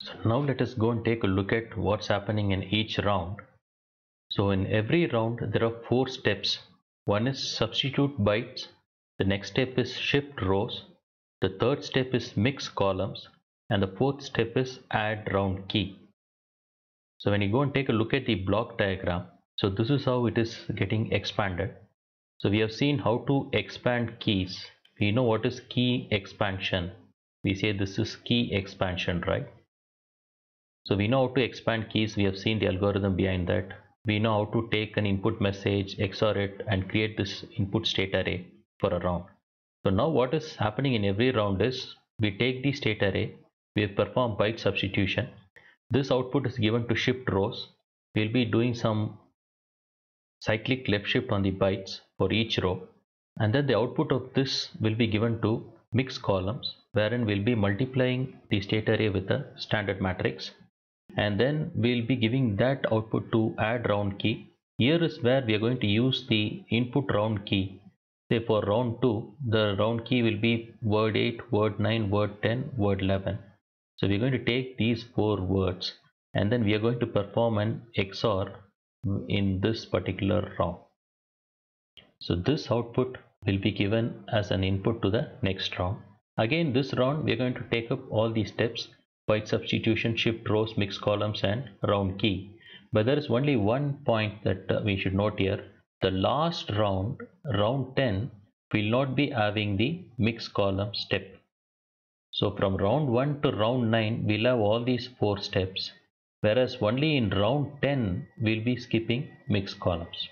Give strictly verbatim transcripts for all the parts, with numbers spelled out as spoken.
So now let us go and take a look at what's happening in each round. So in every round there are four steps. One is substitute bytes, the next step is shift rows, the third step is mix columns, and the fourth step is add round key. So when you go and take a look at the block diagram, so this is how it is getting expanded. So we have seen how to expand keys. We know what is key expansion. We say this is key expansion, right? So we know how to expand keys. We have seen the algorithm behind that. We know how to take an input message, X O R it, and create this input state array for a round. So now what is happening in every round is we take the state array, we perform byte substitution. This output is given to shift rows. We'll be doing some cyclic left shift on the bytes for each row, and then the output of this will be given to mix columns, wherein we'll be multiplying the state array with a standard matrix, and then we'll be giving that output to add round key. Here is where we are going to use the input round key. Say for round two, the round key will be word eight, word nine, word ten, word eleven. So we're going to take these four words and then we are going to perform an X O R in this particular round. So this output will be given as an input to the next round. Again, this round we are going to take up all these steps: byte substitution, shift rows, mix columns, and round key. But there is only one point that uh, we should note here. The last round, round ten, will not be having the mix column step. So from round one to round nine, we'll have all these four steps, whereas only in round ten, we'll be skipping mix columns.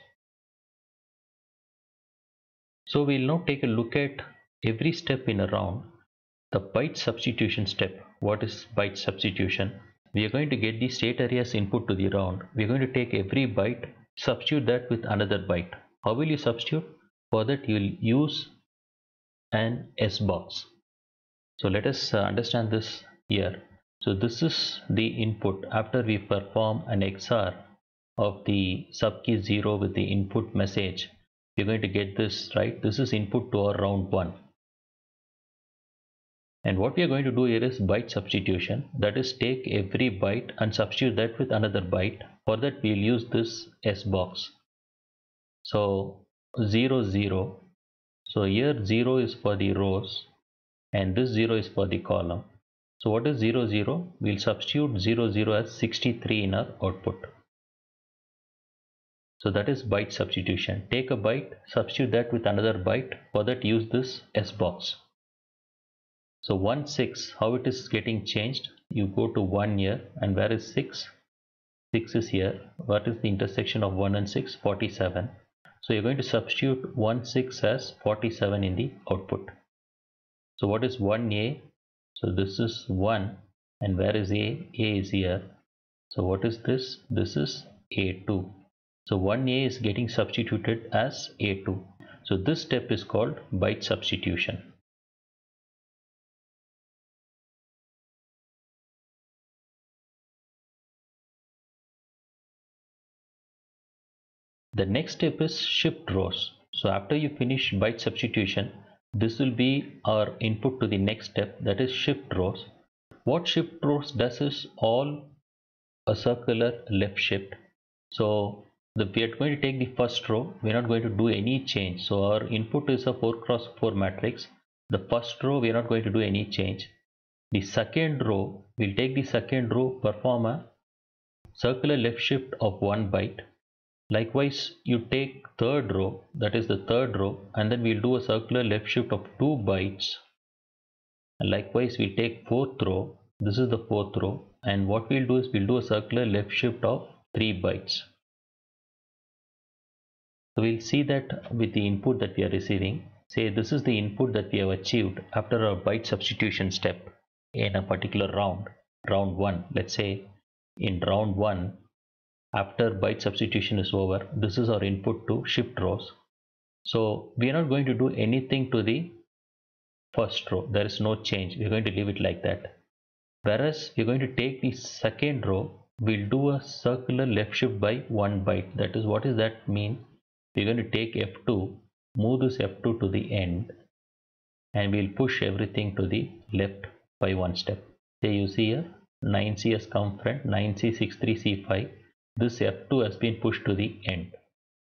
So we'll now take a look at every step in a round. The byte substitution step. What is byte substitution? We are going to get the state array as input to the round. We are going to take every byte, substitute that with another byte. How will you substitute? For that you will use an S box. So let us uh, understand this here. So this is the input after we perform an X O R of the subkey zero with the input message. We're going to get this, right? This is input to our round one. And what we are going to do here is byte substitution. That is, take every byte and substitute that with another byte. For that we'll use this S box. So zero zero. So here zero is for the rows and this zero is for the column. So what is zero zero? We'll substitute zero zero as sixty-three in our output. So that is byte substitution. Take a byte, substitute that with another byte. For that use this S box. So one six, how it is getting changed? You go to one here, and where is six? six is here. What is the intersection of one and six? forty-seven. So you're going to substitute one six as forty-seven in the output. So what is one A? So this is one, and where is A? A is here. So what is this? This is A two. So one A is getting substituted as A two. So this step is called byte substitution. The next step is shift rows. So after you finish byte substitution, this will be our input to the next step, that is shift rows. What shift rows does is all a circular left shift. So the, we are going to take the first row, we are not going to do any change. So our input is a four cross four matrix. The first row we are not going to do any change. The second row, we'll take the second row, perform a circular left shift of one byte. Likewise, you take third row, that is the third row, and then we'll do a circular left shift of two bytes. And likewise, we'll take fourth row, this is the fourth row, and what we'll do is we'll do a circular left shift of three bytes. So we'll see that with the input that we are receiving. Say this is the input that we have achieved after a byte substitution step in a particular round, round one. Let's say in round one, after byte substitution is over, this is our input to shift rows. So we are not going to do anything to the first row. There is no change. We're going to leave it like that. Whereas we're going to take the second row, we'll do a circular left shift by one byte. That is, what does that mean? We're going to take F two, move this F two to the end, and we'll push everything to the left by one step. Say you see here, nine C has come front, nine C, six three, C five. This F two has been pushed to the end.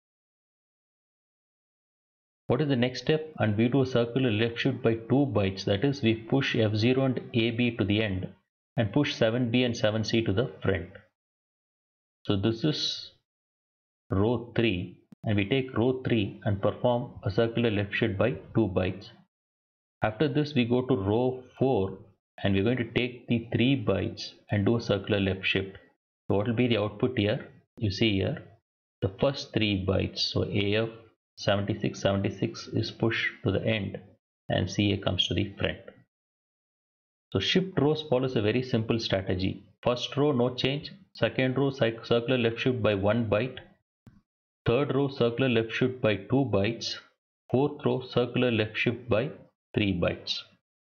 What is the next step? And we do a circular left shift by two bytes. That is, we push F zero and A B to the end and push seven B and seven C to the front. So this is row three, and we take row three and perform a circular left shift by two bytes. After this, we go to row four and we're going to take the three bytes and do a circular left shift. So what will be the output here? You see here the first three bytes. So A F seventy-six seventy-six is pushed to the end and C A comes to the front. So shift rows follows a very simple strategy. First row no change, second row circular left shift by one byte, third row circular left shift by two bytes, fourth row circular left shift by three bytes.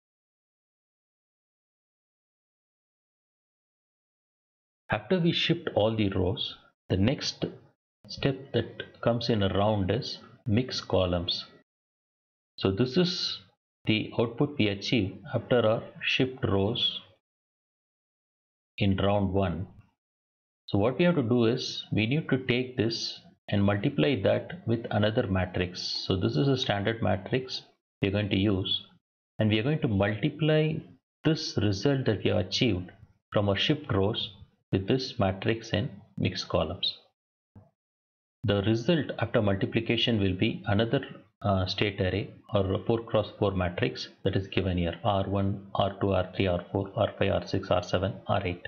After we shift all the rows, the next step that comes in a round is mix columns. So this is the output we achieve after our shift rows in round one. So what we have to do is we need to take this and multiply that with another matrix. So this is a standard matrix we are going to use, and we are going to multiply this result that we have achieved from our shift rows with this matrix in mixed columns. The result after multiplication will be another uh, state array or four cross four matrix that is given here: R one, R two, R three, R four, R five, R six, R seven, R eight.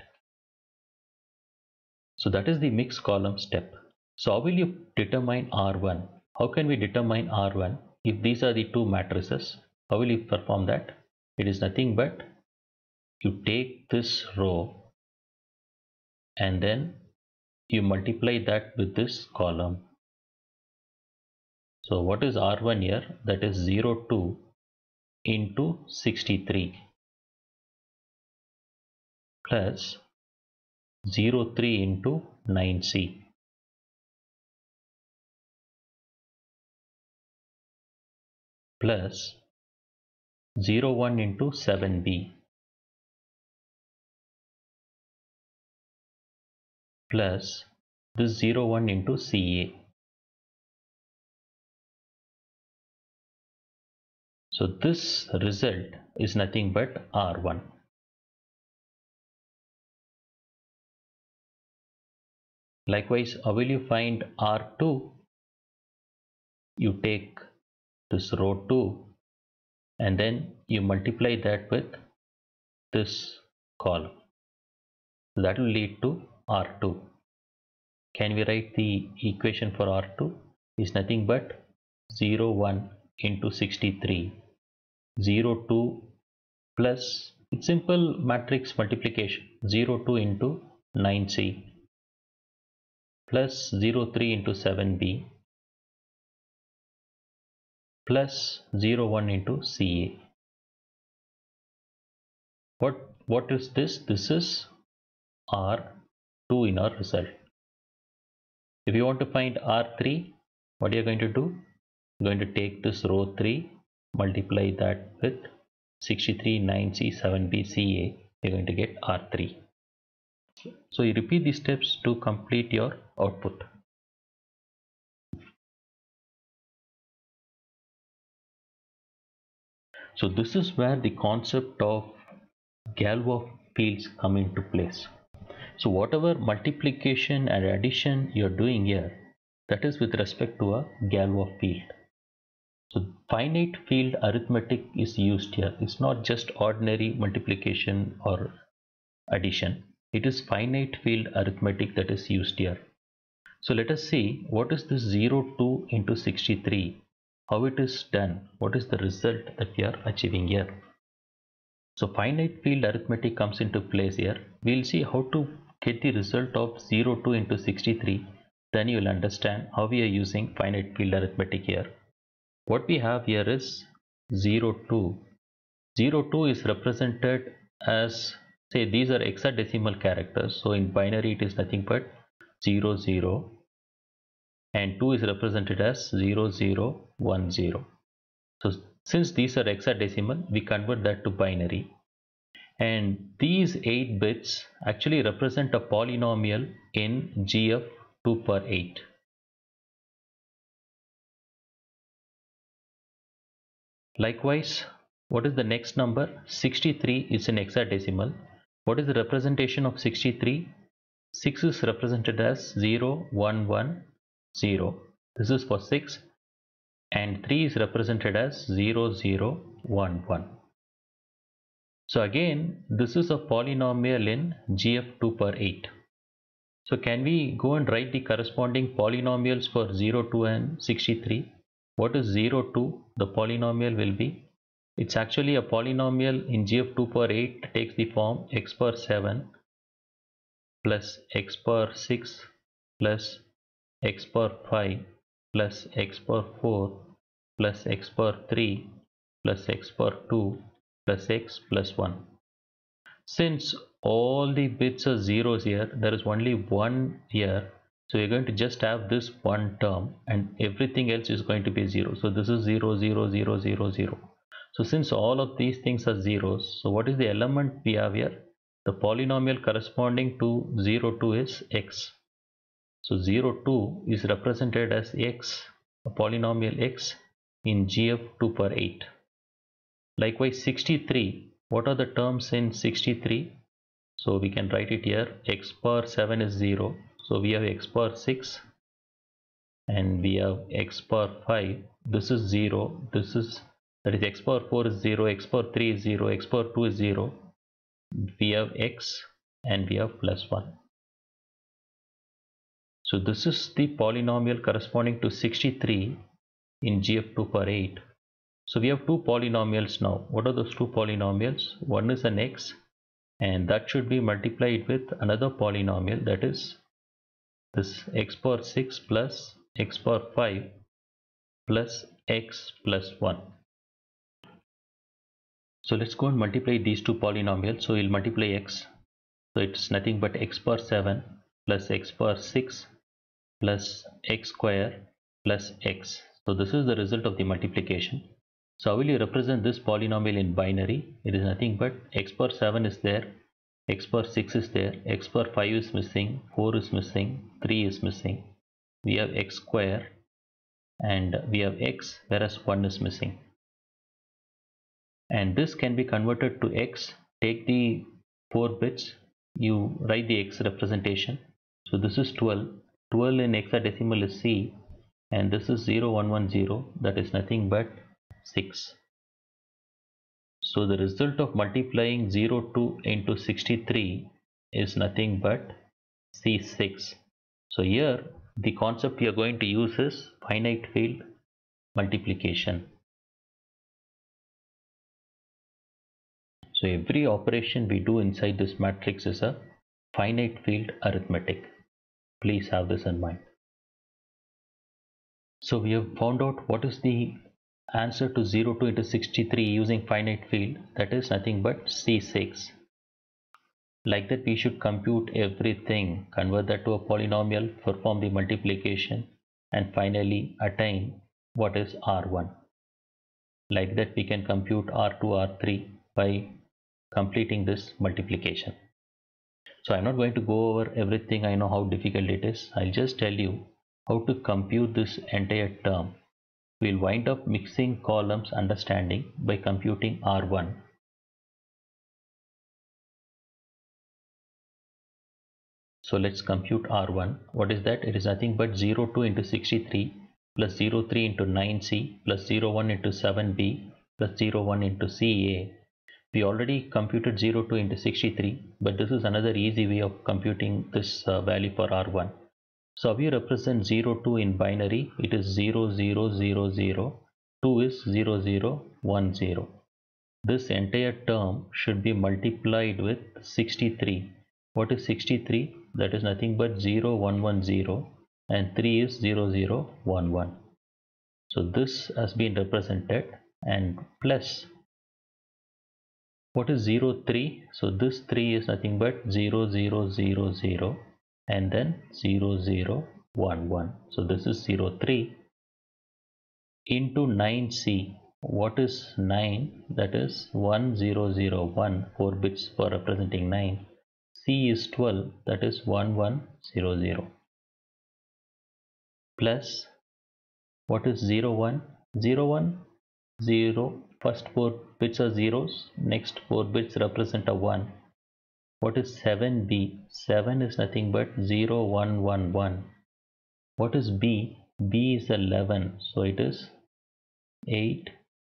So that is the mixed column step. So how will you determine R one? How can we determine R one if these are the two matrices? How will you perform that? It is nothing but you take this row and then you multiply that with this column. So what is R one here? That is zero two into sixty-three plus zero three into nine C plus zero one into seven B plus this zero one into C A. So this result is nothing but R one. Likewise, how will you find R two? You take this row two and then you multiply that with this column. So that will lead to R two. Can we write the equation for R two? Is nothing but zero one into sixty-three, zero two plus, it's simple matrix multiplication, zero two into nine C plus zero three into seven B plus zero one into C A. What, what is this? This is R two in our result. If you want to find R three, what are you going to do? You're going to take this row three, multiply that with sixty-three, nine C, seven B, C A. You're going to get R three. So you repeat these steps to complete your output. So this is where the concept of Galois fields come into place. So whatever multiplication and addition you're doing here, that is with respect to a Galois field. So finite field arithmetic is used here. It's not just ordinary multiplication or addition. It is finite field arithmetic that is used here. So let us see what is this zero two into sixty-three, how it is done, what is the result that we are achieving here. So finite field arithmetic comes into place here. We will see how to get the result of zero two into sixty-three. Then you will understand how we are using finite field arithmetic here. What we have here is zero two. zero two is represented as, say, these are hexadecimal characters. So in binary it is nothing but zero zero, and two is represented as zero zero one zero. So since these are hexadecimal, we convert that to binary, and these eight bits actually represent a polynomial in G F two per eight. Likewise, what is the next number? sixty-three is in hexadecimal. What is the representation of sixty-three? six is represented as zero, one, one, zero. This is for six, and three is represented as zero, zero, one, one. So again, this is a polynomial in G F two per eight. So can we go and write the corresponding polynomials for zero, two and sixty-three? What is zero, two? The polynomial will be, it's actually a polynomial in G F two per eight, takes the form x power seven plus x power six plus x power five plus x power four plus x power three plus x power two plus x plus one. Since all the bits are zeros here, there is only one here, so you're going to just have this one term and everything else is going to be zero. So this is zero, zero, zero, zero, zero. So since all of these things are zeros, so what is the element we have here? The polynomial corresponding to zero, two is x. So zero, two is represented as x, a polynomial x in G F two per eight. Likewise, sixty-three. What are the terms in sixty-three? So we can write it here. X power seven is zero. So we have x power six and we have x power five. This is zero. This is, that is x power four is zero. X power three is zero. X power two is zero. We have x and we have plus one. So this is the polynomial corresponding to sixty-three in G F two per eight. So we have two polynomials now. What are those two polynomials? One is an x, and that should be multiplied with another polynomial, that is this x power six plus x power five plus x plus one. So let's go and multiply these two polynomials. So we'll multiply x. So it's nothing but x power seven plus x power six plus x square plus x. So this is the result of the multiplication. So how will you represent this polynomial in binary? It is nothing but x power seven is there, x power six is there, x power five is missing, four is missing, three is missing. We have x square and we have x, whereas one is missing. And this can be converted to x. Take the four bits, you write the x representation. So this is twelve. twelve in hexadecimal is C, and this is zero, one, one, zero. That is nothing but six. So the result of multiplying zero, two into sixty-three is nothing but C six. So here the concept we are going to use is finite field multiplication. So every operation we do inside this matrix is a finite field arithmetic. Please have this in mind. So we have found out what is the answer to zero, two into sixty-three using finite field, that is nothing but C six. Like that, we should compute everything, convert that to a polynomial, perform the multiplication, and finally attain what is R one. Like that, we can compute R two, R three by completing this multiplication. So I'm not going to go over everything. I know how difficult it is. I'll just tell you how to compute this entire term. We'll wind up mixing columns understanding by computing R one. So let's compute R one. What is that? It is nothing but zero, two into sixty-three plus zero, three into nine C plus zero, one into seven B plus zero, one into C A. We already computed zero, two into sixty-three, but this is another easy way of computing this uh, value for R one. So we represent zero, two in binary. It is zero, zero, zero, zero. two is zero, zero, one, zero. This entire term should be multiplied with sixty-three. What is sixty-three? That is nothing but zero, one, one, zero, and three is zero, zero, one, one. So this has been represented, and plus what is zero, three? So this three is nothing but zero, zero, zero, zero, and then zero, zero, one, one. So this is zero, three into nine C. what is nine? That is one zero zero one, four bits for representing nine. C is twelve, that is one one zero zero. Plus, what is zero one? zero one zero, first four bits are zeros, next four bits represent a one. What is seven B? seven is nothing but zero one one one. What is B? B is eleven, so it is eight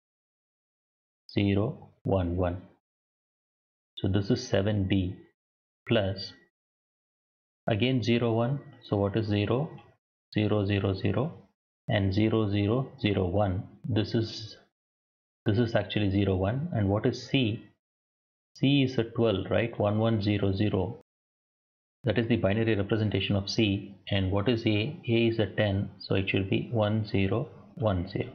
zero one one. So this is seven B. Plus again zero one, so what is zero? zero zero zero and zero zero zero one. This is this is actually zero one. And what is C? C is a twelve, right? one one zero zero. That is the binary representation of C. And what is A? A is a ten, so it should be one zero one zero.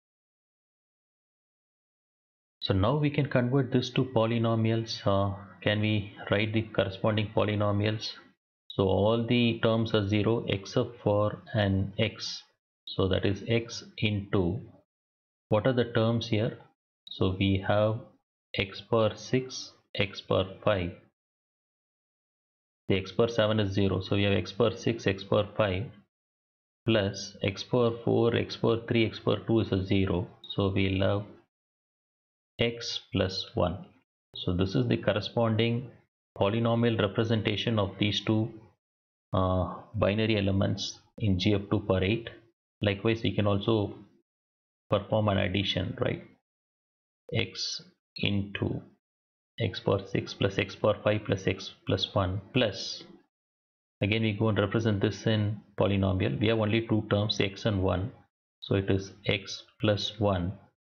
So now we can convert this to polynomials. Uh, can we write the corresponding polynomials? So all the terms are zero except for an x. So that is x into, what are the terms here? So we have x power six, x power five. The x power seven is zero. So we have x power six, x power five plus x power four, x power three, x power two is a zero. So we'll have x plus one. So this is the corresponding polynomial representation of these two uh, binary elements in G F two power eight. Likewise, we can also perform an addition, right? X into x power six plus x power five plus x plus one plus, again we go and represent this in polynomial. We have only two terms, x and one, so it is x plus one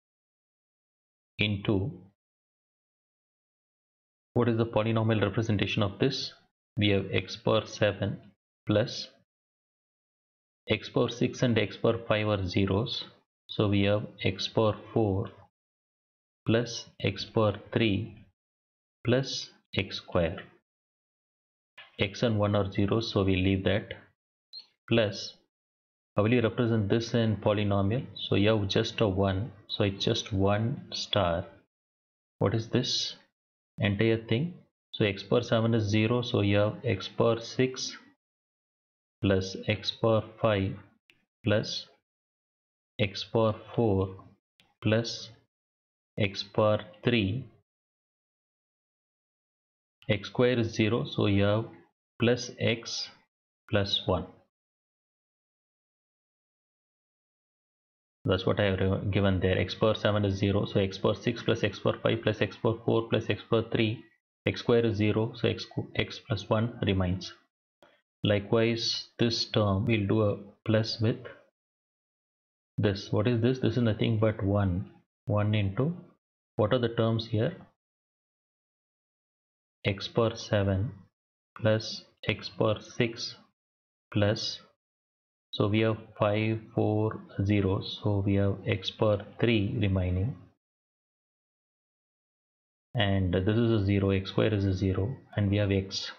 into, what is the polynomial representation of this? We have x power seven plus x power six and x power five are zeros, so we have x power four plus x power three plus x square. X and one are zeros, so we leave that. Plus, how will you represent this in polynomial? So you have just a one, so it's just one star. What is this entire thing? So x power seven is zero, so you have x power six plus x power five plus x power four plus x power three. X square is zero, so you have plus x plus one. That's what I have given there. X power seven is zero, so x power six plus x power five plus x power four plus x power three. X square is zero, so x, x plus one remains. Likewise, this term we'll do a plus with this. What is this? This is nothing but one. one into, what are the terms here? X power seven plus x power six plus, so we have five, four, zero, so we have x power three remaining, and this is a zero, x square is a zero, and we have x.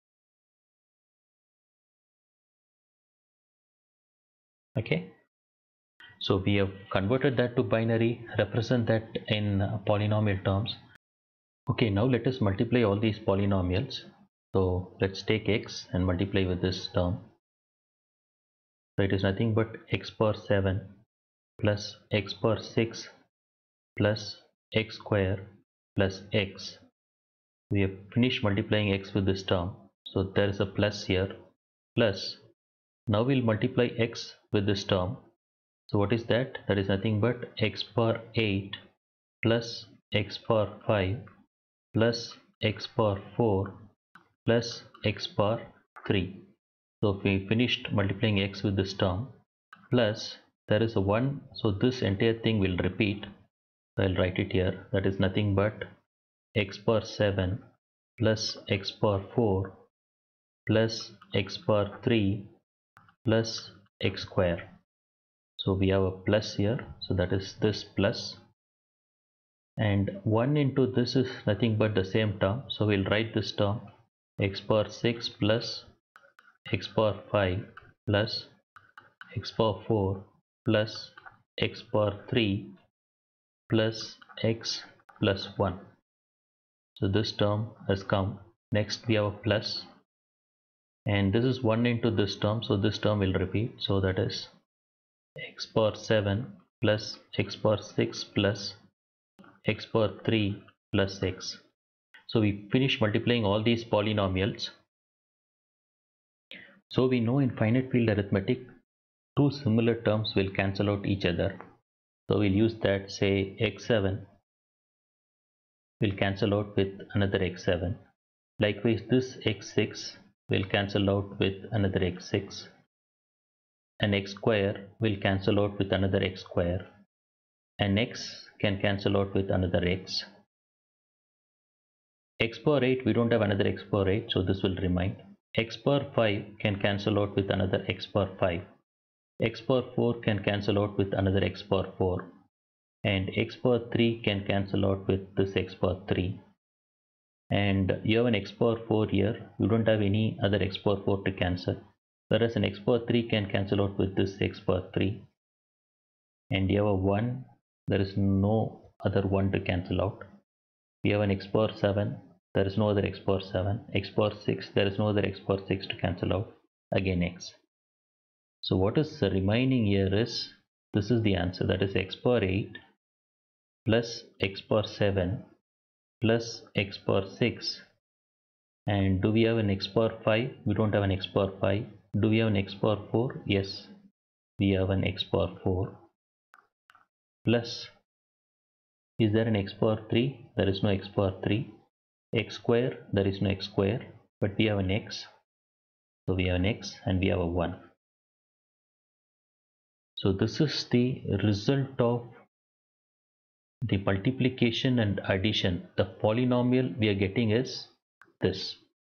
Okay, so we have converted that to binary, represent that in polynomial terms. Okay, now let us multiply all these polynomials. So let's take x and multiply with this term. So it is nothing but x power seven plus x power six plus x square plus x. We have finished multiplying x with this term, so there is a plus here, plus now we'll multiply x with this term. So what is that? That is nothing but x power eight plus x power five plus x power four plus x power three. So we finished multiplying x with this term, plus there is a one, so this entire thing will repeat. I'll write it here. That is nothing but x power seven plus x power four plus x power three plus x square. So we have a plus here, so that is this plus, and one into this is nothing but the same term, so we'll write this term x power six plus x power five plus x power four plus x power three plus x plus one. So this term has come. Next we have a plus, and this is one into this term, so this term will repeat. So that is x power seven plus x power six plus x power three plus x. So we finish multiplying all these polynomials. So we know in finite field arithmetic, two similar terms will cancel out each other. So we'll use that, say x seven will cancel out with another x seven. Likewise, this x six will cancel out with another x six. And x square will cancel out with another x square. And x can cancel out with another x. X power eight, we don't have another x power eight, so this will remain. X power five can cancel out with another x power five. X power four can cancel out with another x power four. And x power three can cancel out with this x power three. And you have an x power four here, you don't have any other x power four to cancel. Whereas an x power three can cancel out with this x power three. And you have a one, there is no other one to cancel out. We have an x power seven, there is no other x power seven. X power six, there is no other x power six to cancel out. Again x. So what is remaining here is, this is the answer, that is x power eight plus x power seven plus x power six. And do we have an x power five? We don't have an x power five. Do we have an x power four? Yes, we have an x power four. Plus, is there an x power three? There is no x power three. X square, there is no x square, but we have an x. So we have an x and we have a one. So this is the result of the multiplication and addition. The polynomial we are getting is this.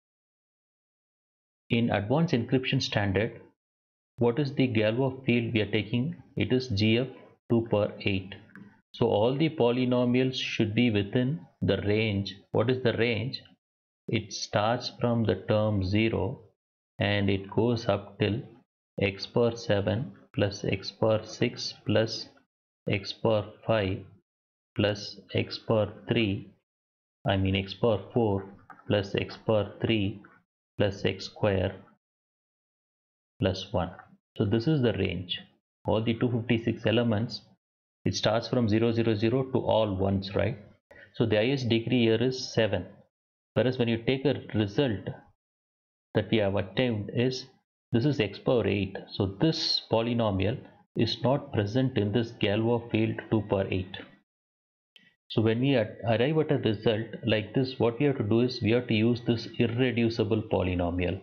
In advanced encryption standard, what is the Galois field we are taking? It is G F two power eight. So all the polynomials should be within the range. What is the range? It starts from the term zero and it goes up till x power seven plus x power six plus x power five plus x power three, I mean x power four plus x power three plus x square plus one. So this is the range. All the two hundred fifty-six elements, it starts from zero zero zero to all ones, right? So the highest degree here is seven. Whereas when you take a result that we have attained is, this is x power eight. So this polynomial is not present in this Galois field two power eight. So when we arrive at a result like this, what we have to do is we have to use this irreducible polynomial.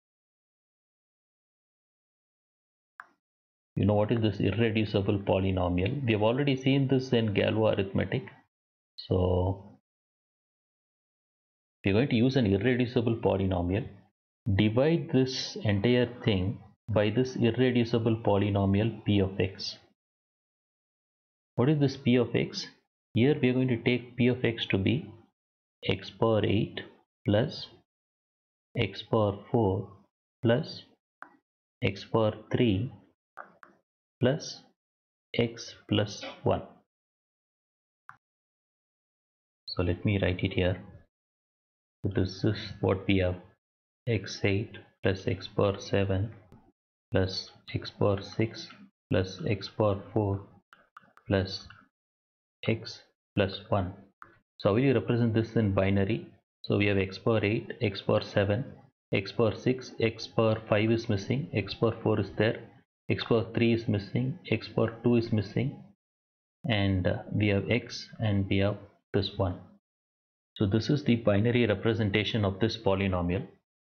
You know what is this irreducible polynomial? We have already seen this in Galois arithmetic. So we are going to use an irreducible polynomial. Divide this entire thing by this irreducible polynomial p of x. What is this p of x? Here we are going to take p of x to be x power eight plus x power four plus x power three plus x plus one. So let me write it here. So this is what we have: x eight plus x power seven plus x power six plus x power four plus x plus one. So how will you represent this in binary? So we have x power eight, x power seven, x power six, x power five is missing, x power four is there, x power three is missing, x power two is missing, and uh, we have x and we have this one. So this is the binary representation of this polynomial.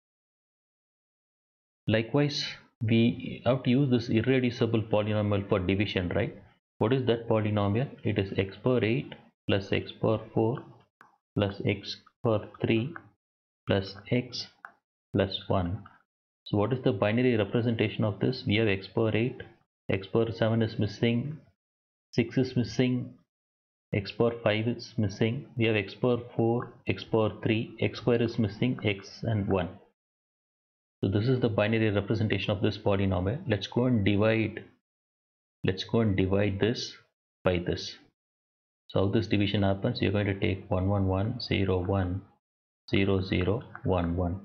Likewise, we have to use this irreducible polynomial for division, right? What is that polynomial? It is x power eight plus x power four plus x power three plus x plus one. So what is the binary representation of this? We have x power eight, x power seven is missing, six is missing, x power five is missing, we have x power four, x power three, x square is missing, x and one. So this is the binary representation of this polynomial. Let's go and divide let's go and divide this by this. So how this division happens, you're going to take one one one zero one zero zero one one.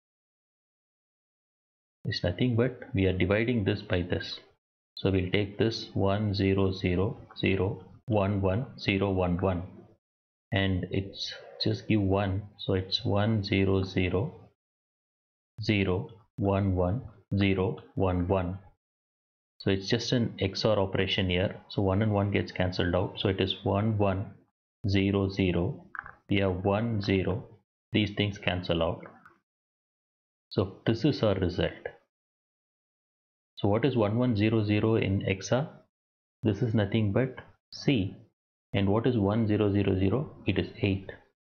It's nothing but we are dividing this by this. So we'll take this one zero zero zero one one zero one one, and it's just give one, so it's one zero zero zero one one zero one one. So it's just an X O R operation here. So one and one gets cancelled out. So it is one one zero zero. We have one zero. These things cancel out. So this is our result. So what is one one zero zero in X O R? This is nothing but C. And what is one zero zero zero? It is eight.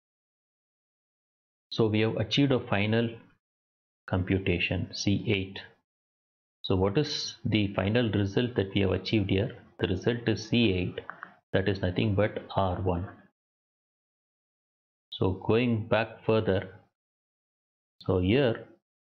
So we have achieved a final computation C eight. So what is the final result that we have achieved here? The result is C eight, that is nothing but R one. So going back further, so here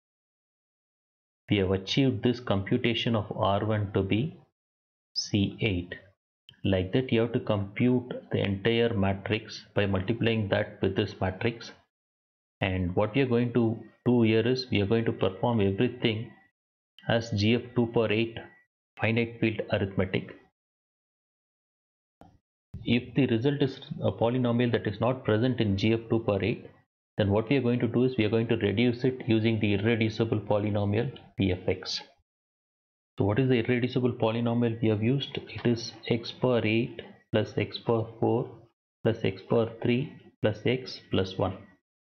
we have achieved this computation of R one to be C eight. Like that you have to compute the entire matrix by multiplying that with this matrix. And what we are going to do here is we are going to perform everything as G F two power eight finite field arithmetic. If the result is a polynomial that is not present in G F two power eight, then what we are going to do is we are going to reduce it using the irreducible polynomial P F X. So what is the irreducible polynomial we have used? It is x power eight plus x power four plus x power three plus x plus one.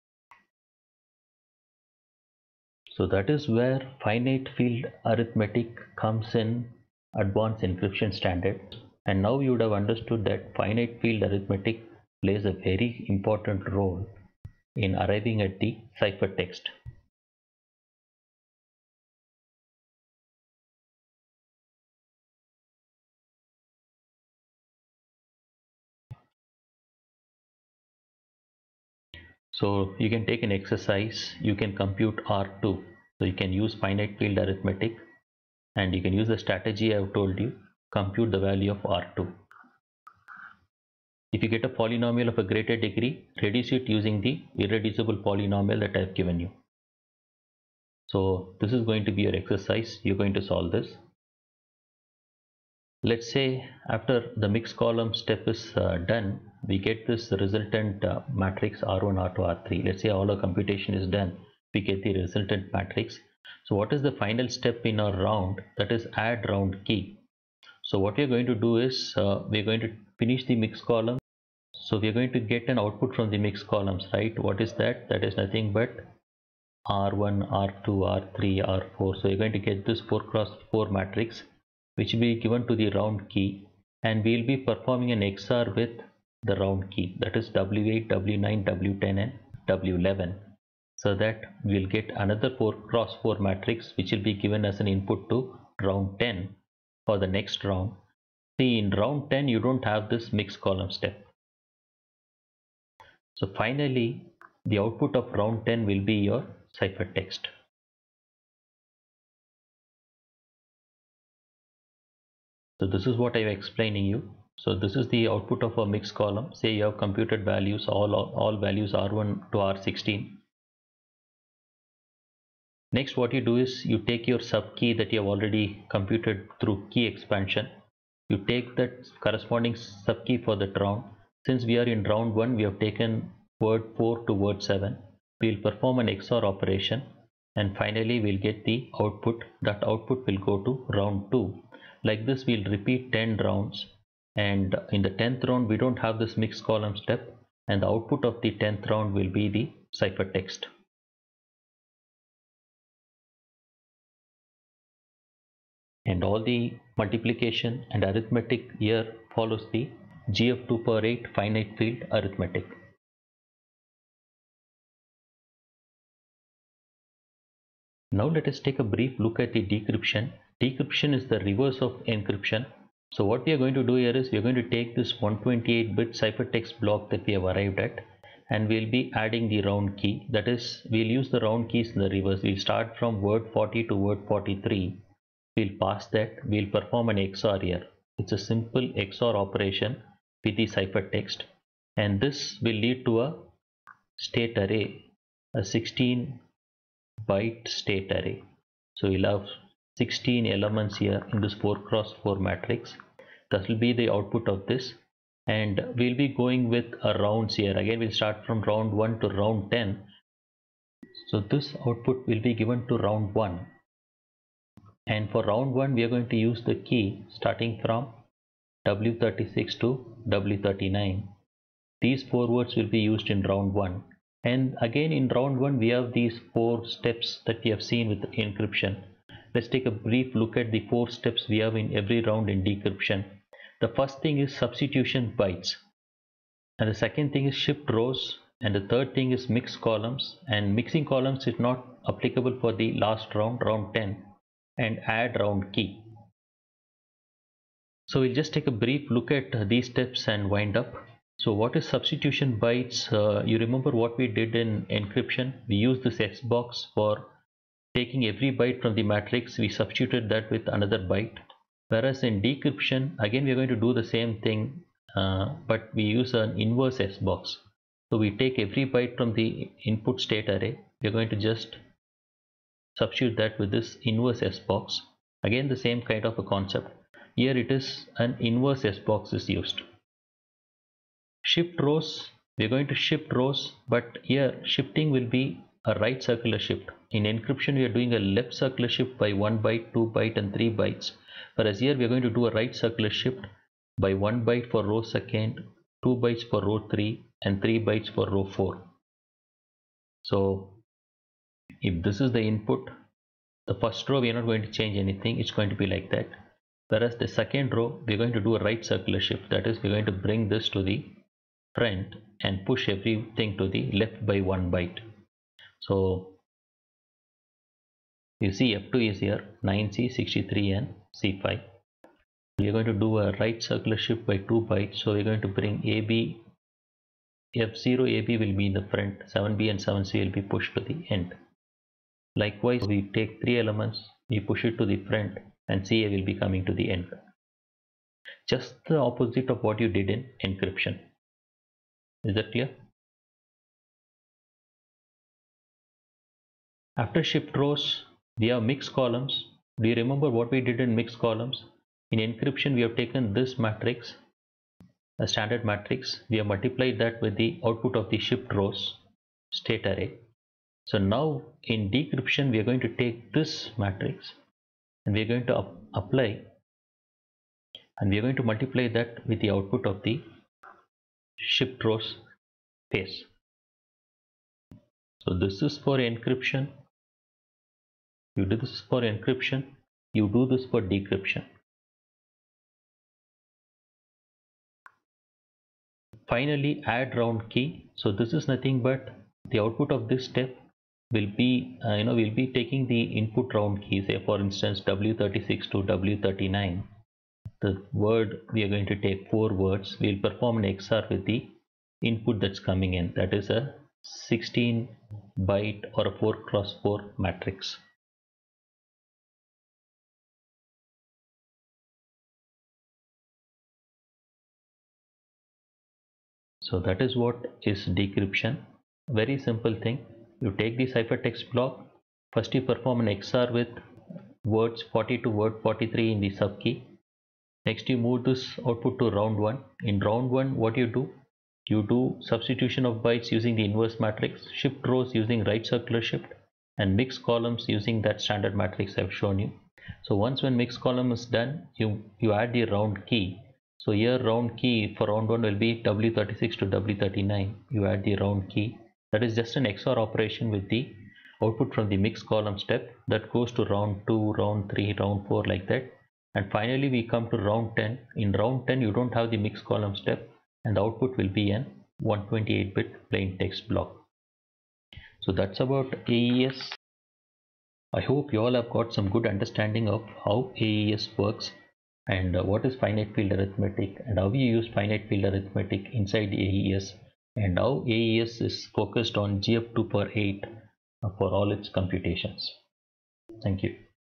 So that is where finite field arithmetic comes in advanced encryption standard. And now you would have understood that finite field arithmetic plays a very important role in arriving at the ciphertext. So you can take an exercise, you can compute R two. So you can use finite field arithmetic and you can use the strategy I have told you, compute the value of R two. If you get a polynomial of a greater degree, reduce it using the irreducible polynomial that I have given you. So this is going to be your exercise. You're going to solve this. Let's say after the mixed column step is uh, done, we get this resultant uh, matrix R one, R two, R three. Let's say all our computation is done, we get the resultant matrix. So what is the final step in our round? That is add round key. So what we are going to do is uh, we are going to finish the mixed column. So we are going to get an output from the mixed columns, right? What is that? That is nothing but R one, R two, R three, R four. So you're going to get this four cross four matrix, which will be given to the round key, and we will be performing an X O R with the round key, that is W eight, W nine, W ten and W eleven, so that we will get another four cross four matrix which will be given as an input to round ten for the next round. See, in round ten you don't have this mixed column step. So finally the output of round ten will be your ciphertext. So this is what I am explaining you. So this is the output of a mixed column. Say you have computed values, all, all values R one to R sixteen. Next what you do is you take your sub key that you have already computed through key expansion. You take that corresponding sub key for that round. Since we are in round one, we have taken word four to word seven. We will perform an X O R operation and finally we will get the output. That output will go to round two. Like this we will repeat ten rounds, and in the tenth round we don't have this mixed column step, and the output of the tenth round will be the ciphertext. And all the multiplication and arithmetic here follows the G F two power eight finite field arithmetic. Now let us take a brief look at the decryption. Decryption is the reverse of encryption. So what we are going to do here is we are going to take this one twenty-eight bit ciphertext block that we have arrived at, and we'll be adding the round key. That is, we'll use the round keys in the reverse. We'll start from word forty to word forty-three. We'll pass that. We'll perform an X O R here. It's a simple X O R operation with the ciphertext, and this will lead to a state array, a sixteen byte state array. So you'll have sixteen elements here in this four cross four matrix. That will be the output of this, and we'll be going with a rounds here. Again, we'll start from round one to round ten. So this output will be given to round one, and for round one we are going to use the key starting from W thirty-six to W thirty-nine. These four words will be used in round one, and again in round one we have these four steps that we have seen with the encryption. Let's take a brief look at the four steps we have in every round in decryption. The first thing is substitution bytes, and the second thing is shift rows, and the third thing is mix columns, and mixing columns is not applicable for the last round, round ten, and add round key. So we'll just take a brief look at these steps and wind up. So what is substitution bytes? Uh, you remember what we did in encryption? We used this S box for taking every byte from the matrix, we substituted that with another byte. Whereas in decryption, again we are going to do the same thing, uh, but we use an inverse S box. So we take every byte from the input state array, we are going to just substitute that with this inverse S box. Again the same kind of a concept. Here it is an inverse S box is used. Shift rows, we are going to shift rows, but here shifting will be a right circular shift. In encryption we are doing a left circular shift by one byte, two byte and three bytes, whereas here we are going to do a right circular shift by one byte for row second, two bytes for row three and three bytes for row four. So if this is the input, the first row we are not going to change anything, it's going to be like that. Whereas the second row we are going to do a right circular shift, that is we are going to bring this to the front and push everything to the left by one byte. So you see F two is here, nine C, sixty-three and C five. We are going to do a right circular shift by two bytes, so we are going to bring A B, F zero A B will be in the front, seven B and seven C will be pushed to the end. Likewise, we take three elements, we push it to the front and C A will be coming to the end. Just the opposite of what you did in encryption. Is that clear? After shift rows, we have mix columns. Do you remember what we did in mix columns? In encryption, we have taken this matrix, a standard matrix. We have multiplied that with the output of the shift rows state array. So now in decryption, we are going to take this matrix and we are going to up apply and we are going to multiply that with the output of the shift rows phase. So this is for encryption. You do this for encryption, you do this for decryption. Finally, add round key. So this is nothing but the output of this step will be, uh, you know, we'll be taking the input round key, say for instance W thirty-six to W thirty-nine. The word we are going to take four words. We'll perform an X O R with the input that's coming in. That is a sixteen byte or a four cross four matrix. So that is what is decryption. Very simple thing. You take the ciphertext block. First you perform an X O R with words forty to word forty-three in the subkey. Next you move this output to round one. In round one, what you do? You do substitution of bytes using the inverse matrix, shift rows using right circular shift, and mix columns using that standard matrix I've shown you. So once when mix column is done, you, you add the round key. So here round key for round one will be W thirty-six to W thirty-nine. You add the round key. That is just an X O R operation with the output from the mix column step that goes to round two, round three, round four like that. And finally we come to round ten. In round ten you don't have the mix column step and the output will be an one twenty-eight bit plain text block. So that's about A E S. I hope you all have got some good understanding of how A E S works and uh, what is finite field arithmetic and how we use finite field arithmetic inside A E S and how A E S is focused on G F two power eight for all its computations. Thank you.